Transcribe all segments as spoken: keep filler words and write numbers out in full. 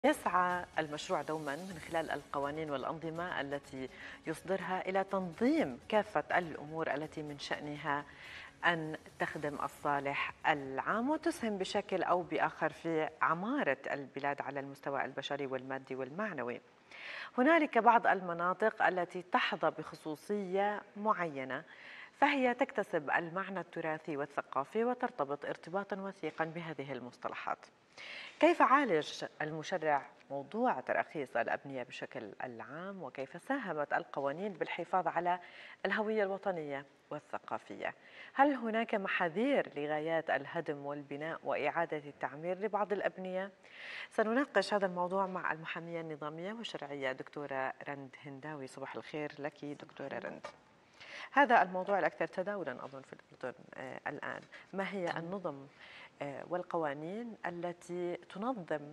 يسعى المشروع دوما من خلال القوانين والأنظمة التي يصدرها إلى تنظيم كافة الأمور التي من شأنها أن تخدم الصالح العام وتسهم بشكل أو بآخر في عمارة البلاد على المستوى البشري والمادي والمعنوي. هنالك بعض المناطق التي تحظى بخصوصية معينة، فهي تكتسب المعنى التراثي والثقافي وترتبط ارتباطا وثيقا بهذه المصطلحات. كيف عالج المشرع موضوع تراخيص الأبنية بشكل العام، وكيف ساهمت القوانين بالحفاظ على الهوية الوطنية والثقافية؟ هل هناك محاذير لغايات الهدم والبناء وإعادة التعمير لبعض الأبنية؟ سنناقش هذا الموضوع مع المحامية النظامية والشرعية دكتورة رند هنداوي. صباح الخير لك دكتورة رند. هذا الموضوع الأكثر تداولا أظن في الأردن آه الآن. ما هي النظم آه والقوانين التي تنظم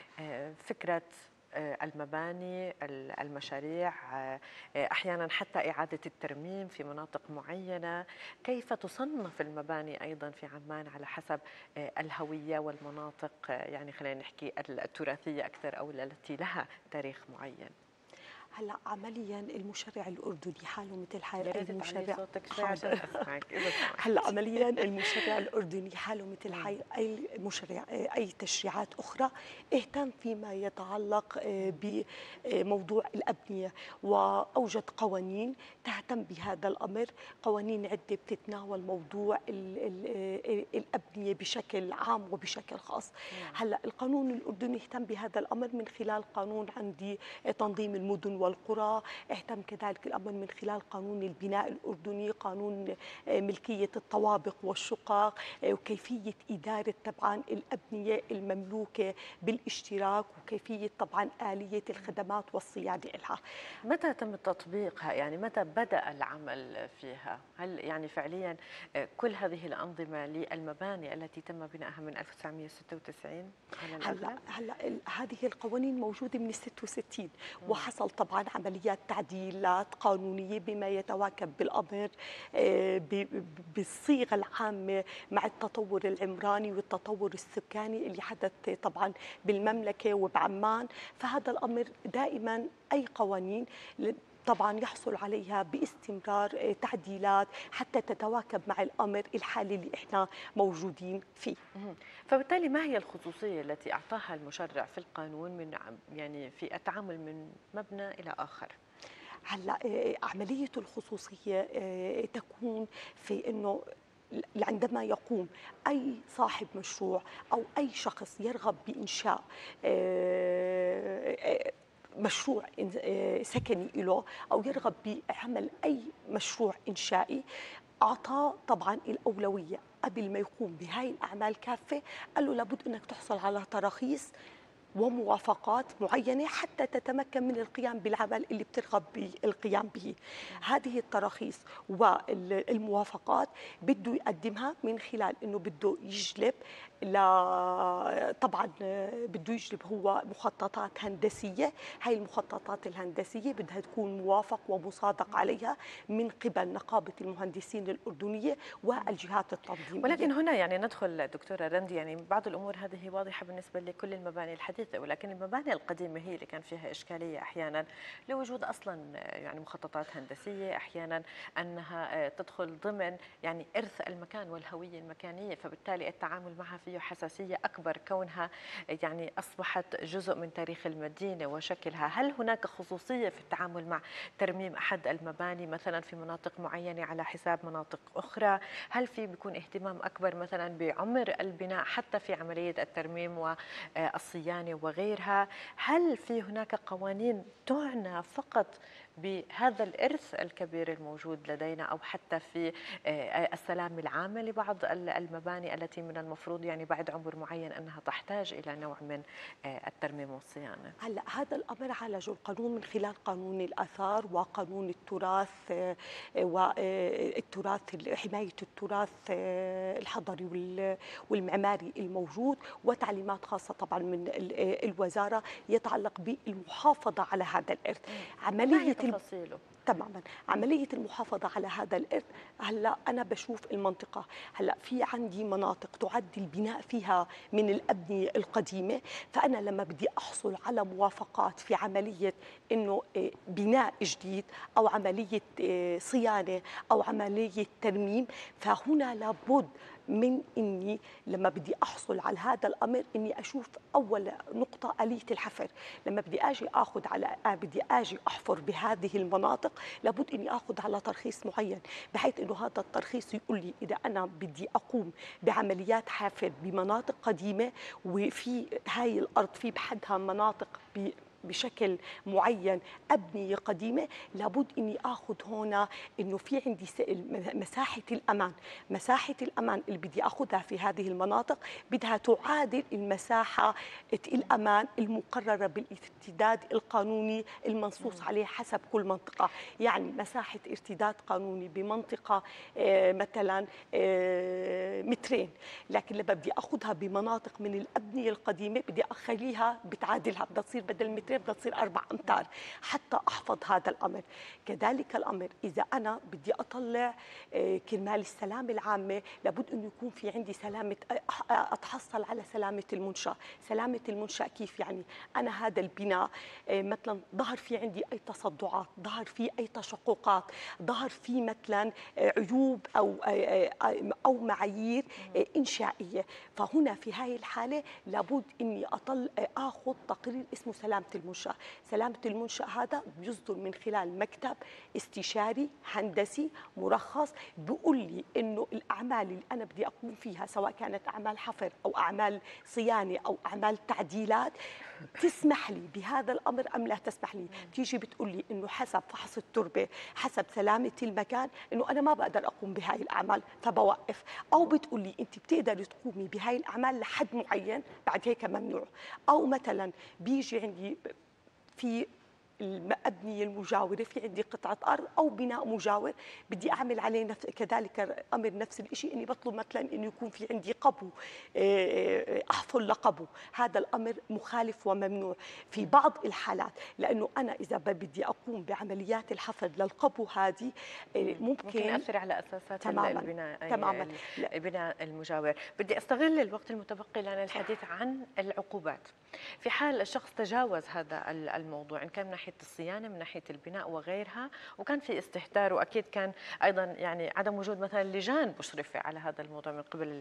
آه فكرة آه المباني، المشاريع، آه أحيانا حتى إعادة الترميم في مناطق معينة؟ كيف تصنف المباني أيضا في عمان على حسب آه الهوية والمناطق، آه يعني خلينا نحكي التراثية أكثر أو التي لها تاريخ معين؟ هلا عمليا المشرع الاردني حاله مثل حال يا اي ريت تعلي مشرع. صوتك شوي عشان حاضر. أسمعك إذا هلا سمحت. عمليا المشرع الاردني حاله مثل مم. حال اي مشرع اي تشريعات اخرى اهتم فيما يتعلق آه، مم. بموضوع الابنيه، واوجد قوانين تهتم بهذا الامر. قوانين عده بتتناول موضوع ال ال آه، الابنيه بشكل عام وبشكل خاص. نعم. هلا القانون الاردني اهتم بهذا الامر من خلال قانون عندي آه، تنظيم المدن والقرى. اهتم كذلك الأمر من خلال قانون البناء الأردني، قانون آه، ملكية الطوابق والشقق، آه، وكيفية إدارة طبعا الأبنية المملوكة بالاشتراك، وكيفية طبعا آلية الخدمات والصيانة لها. متى تم تطبيقها؟ يعني متى بدأ العمل فيها؟ هل يعني فعليا آه، كل هذه الأنظمة للمباني التي تم بنائها من ألف وتسعمئة وستة وتسعين على هلا الأغلب؟ هلا ال- هذه القوانين موجوده من ستة وستين، مم. وحصل طبعا عمليات تعديلات قانونيه بما يتواكب بالامر آه، ب- ب- بالصيغه العامه مع التطور العمراني والتطور السكاني اللي حدث طبعا بالمملكه وبعمان. فهذا الامر دائما اي قوانين طبعا يحصل عليها باستمرار آه، تعديلات حتى تتواكب مع الامر الحالي اللي احنا موجودين فيه. مهم. فبالتالي ما هي الخصوصية التي أعطاها المشرع في القانون من عم- يعني في التعامل من مبنى إلى آخر؟ هلا آه، عملية الخصوصية آه، تكون في انه ل- عندما يقوم اي صاحب مشروع او اي شخص يرغب بانشاء آه، آه، مشروع إن- آه، سكني له، او يرغب بعمل اي مشروع انشائي، اعطاه طبعا الاولويه قبل ما يقوم بهاي الاعمال كافه. قال له لابد انك تحصل على تراخيص وموافقات معينة حتى تتمكن من القيام بالعمل اللي بترغب بالقيام به. هذه التراخيص والموافقات بده يقدمها من خلال انه بده يجلب ل طبعا بده يجلب هو مخططات هندسية. هاي المخططات الهندسية بدها تكون موافق ومصادق عليها من قبل نقابة المهندسين الأردنية والجهات التنظيمية. ولكن هنا يعني ندخل دكتورة رندي، يعني بعض الأمور هذه واضحة بالنسبة لكل المباني الحديثة، ولكن المباني القديمة هي اللي كان فيها إشكالية أحيانا لوجود أصلا يعني مخططات هندسية، أحيانا أنها تدخل ضمن يعني إرث المكان والهوية المكانية، فبالتالي التعامل معها فيه حساسية أكبر كونها يعني أصبحت جزء من تاريخ المدينة وشكلها. هل هناك خصوصية في التعامل مع ترميم أحد المباني مثلا في مناطق معينة على حساب مناطق أخرى؟ هل في بيكون اهتمام أكبر مثلا بعمر البناء حتى في عملية الترميم والصيانة وغيرها؟ هل في هناك قوانين تعنى فقط بهذا الإرث الكبير الموجود لدينا، أو حتى في السلام العام لبعض المباني التي من المفروض يعني بعد عمر معين أنها تحتاج إلى نوع من الترميم والصيانة؟ هلا هذا الامر عالجه القانون من خلال قانون الاثار وقانون التراث آه، والتراث حمايه التراث آه، الحضري وال- والمعماري الموجود، وتعليمات خاصه طبعا من ال- آه، الوزاره يتعلق بالمحافظه على هذا الارث. مم. وما هي عمليه تفاصيله؟ تماما. عملية المحافظة على هذا الإرث، هلا أنا بشوف المنطقة، هلا في عندي مناطق تعد البناء فيها من الأبنية القديمة، فأنا لما بدي أحصل على موافقات في عملية إنه آه، بناء جديد أو عملية آه، صيانة أو عملية ترميم، فهنا لابد من اني لما بدي احصل على هذا الامر اني اشوف اول نقطه اليه الحفر. لما بدي اجي اخذ على آه بدي اجي احفر بهذه المناطق، لابد اني اخذ على ترخيص معين، بحيث انه هذا الترخيص يقول لي اذا انا بدي اقوم بعمليات حفر بمناطق قديمه، وفي هاي الارض في بحدها مناطق ب بشكل معين أبنية قديمة، لابد إني أخذ هنا إنه في عندي مساحة الأمان. مساحة الأمان اللي بدي أخذها في هذه المناطق بدها تعادل المساحة الأمان المقررة بالارتداد القانوني المنصوص عليه حسب كل منطقة. يعني مساحة ارتداد قانوني بمنطقة آه، مثلا آه، مترين، لكن لما بدي أخذها بمناطق من الأبنية القديمة بدي أخليها بتعادلها، بدها تصير بدل مترين بدها تصير أربع أمتار حتى أحفظ هذا الأمر. كذلك الأمر إذا أنا بدي أطلع آه، كرمال السلامة العامة، لابد أنه يكون في عندي سلامة، أتحصل على سلامة المنشأ. سلامة المنشأ كيف؟ يعني أنا هذا البناء آه، مثلا ظهر في عندي أي تصدعات، ظهر في أي تشققات، ظهر في مثلا آه، عيوب أو آه، آه، أو معايير آه، إنشائية، فهنا في هاي الحالة لابد أني أطل آه، أخذ تقرير اسمه سلامة المنشأ. سلامة المنشأ هذا بيصدر من خلال مكتب استشاري هندسي مرخص، بيقول لي إنه الأعمال اللي أنا بدي أقوم فيها سواء كانت أعمال حفر أو أعمال صيانة أو أعمال تعديلات تسمح لي بهذا الأمر أم لا تسمح لي. تيجي بتقول لي إنه حسب فحص التربة، حسب سلامة المكان، إنه أنا ما بقدر أقوم بهاي الأعمال فبوقف، أو بتقول لي أنت بتقدري تقومي بهاي الأعمال لحد معين بعد هيك ممنوع. أو مثلا بيجي عندي في الأبنية المجاورة، في عندي قطعة أرض أو بناء مجاور بدي أعمل عليه نفس كذلك أمر نفس الشيء، إني بطلب مثلا إنه يكون في عندي قبو أحفر لقبو. هذا الأمر مخالف وممنوع في بعض الحالات، لأنه أنا إذا بدي أقوم بعمليات الحفر للقبو هذه ممكن ممكن يأثر على أساسات تماما البناء تماما البناء المجاور. بدي أستغل الوقت المتبقي لنا الحديث عن العقوبات في حال الشخص تجاوز هذا الموضوع، إن كان من ناحية الصيانة من ناحية البناء وغيرها، وكان في استهتار، وأكيد كان أيضا يعني عدم وجود مثلا لجان مشرفة على هذا الموضوع من قبل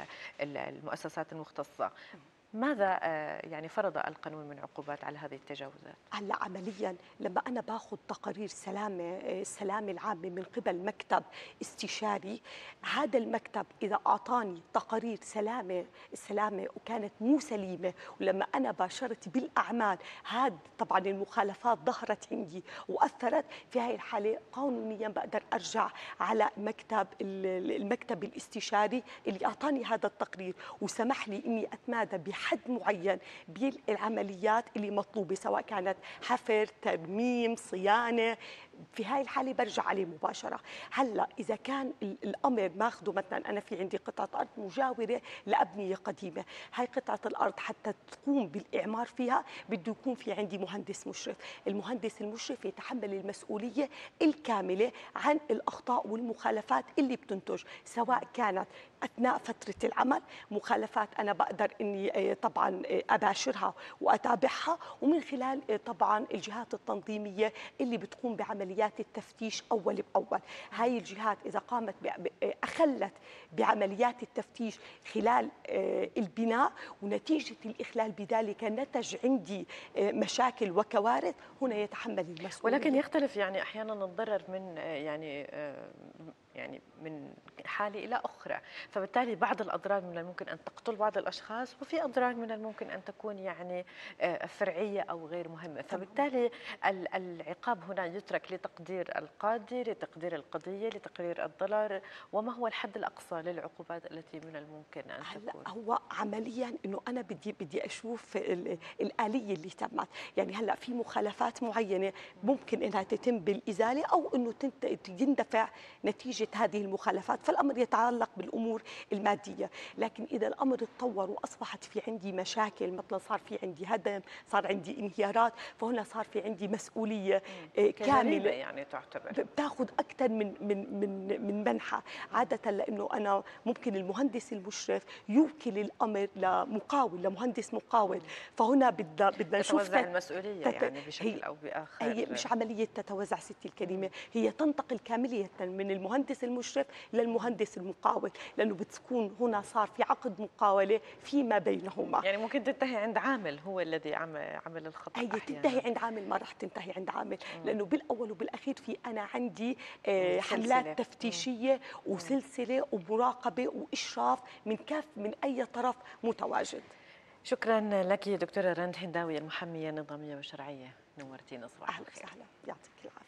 المؤسسات المختصة. ماذا يعني فرض القانون من عقوبات على هذه التجاوزات؟ هلا عمليا لما انا باخذ تقارير سلامه السلامه العامه من قبل مكتب استشاري، هذا المكتب اذا اعطاني تقارير سلامه السلامه وكانت مو سليمه، ولما انا باشرت بالاعمال هذا طبعا المخالفات ظهرت عندي واثرت، في هذه الحاله قانونيا بقدر ارجع على مكتب المكتب الاستشاري اللي اعطاني هذا التقرير وسمح لي اني اتمادى بحد معين بالعمليات اللي مطلوبه، سواء كانت حفر، ترميم، صيانه. في هاي الحاله برجع عليه مباشره. هلا اذا كان الامر ماخذه مثلا انا في عندي قطعه ارض مجاوره لابنيه قديمه، هاي قطعه الارض حتى تقوم بالاعمار فيها بده يكون في عندي مهندس مشرف. المهندس المشرف يتحمل المسؤوليه الكامله عن الاخطاء والمخالفات اللي بتنتج، سواء كانت اثناء فتره العمل مخالفات انا بقدر اني طبعا اباشرها واتابعها، ومن خلال طبعا الجهات التنظيميه اللي بتقوم بعمليات التفتيش اول باول. هاي الجهات اذا قامت اخلت بعمليات التفتيش خلال البناء ونتيجه الاخلال بذلك نتج عندي مشاكل وكوارث، هنا يتحمل المسؤوليه. ولكن يختلف يعني احيانا الضرر من يعني يعني من حالة إلى أخرى، فبالتالي بعض الأضرار من الممكن أن تقتل بعض الأشخاص، وفي أضرار من الممكن أن تكون يعني فرعية أو غير مهمة، فبالتالي العقاب هنا يترك لتقدير القاضي، لتقدير القضية، لتقدير الضرر. وما هو الحد الأقصى للعقوبات التي من الممكن أن تكون؟ هو عمليا إنه أنا بدي بدي أشوف الآلية اللي تمت، يعني هلا في مخالفات معينة ممكن إنها تتم بالإزالة أو إنه يندفع نتيجة نتيجة هذه المخالفات، فالأمر يتعلق بالأمور المادية. لكن إذا الأمر تطور وأصبحت في عندي مشاكل، مثلا صار في عندي هدم، صار عندي انهيارات، فهنا صار في عندي مسؤولية آه، كجريمة كاملة يعني تعتبر. بتاخذ اكثر من من من من منحى. عاده لانه انا ممكن المهندس المشرف يوكل الامر لمقاول، لمهندس مقاول، فهنا بدنا بدنا نشوف تتوزع المسؤولية تت... يعني هي بشكل أو هي بآخر. مش عملية تتوزع ستي الكريمة، هي تنتقل كاملة من المهندس المشرف للمهندس المقاول، لأنه بتكون هنا صار في عقد مقاولة فيما بينهما. يعني ممكن تنتهي عند عامل هو الذي عمل عمل الخطأ هي تنتهي أحيانا. عند عامل، ما راح تنتهي عند عامل، مم. لانه بالاول وبالاخير في انا عندي مم. آه، حملات سلسلة. مم. تفتيشيه مم. وسلسله ومراقبه واشراف من كاف من اي طرف متواجد. شكرا لك دكتورة رند هنداوي، المحامية النظامية والشرعية، نورتينا صباح اهلا الخير. وسهلا، يعطيك العافيه.